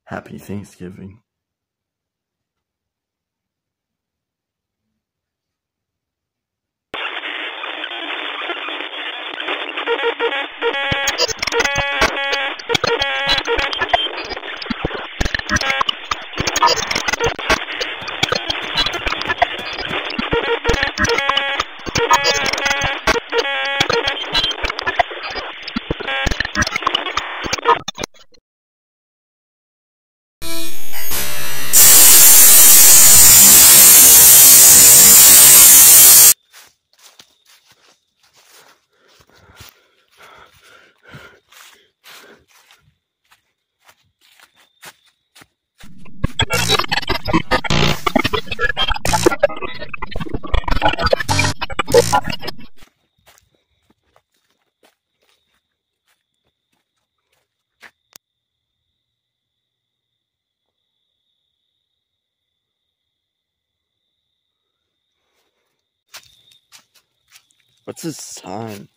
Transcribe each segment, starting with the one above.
Happy Thanksgiving. What's his sign?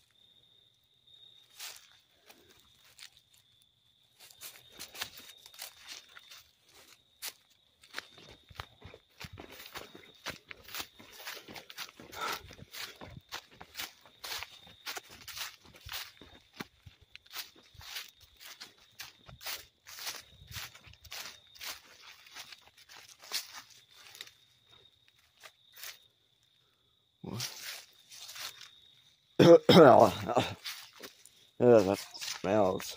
That smells.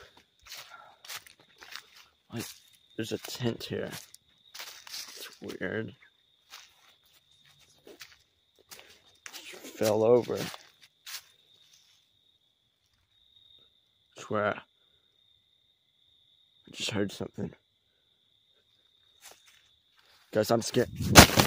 Like, there's a tent here. It's weird. It fell over. I swear. I just heard something. Guys, I'm scared.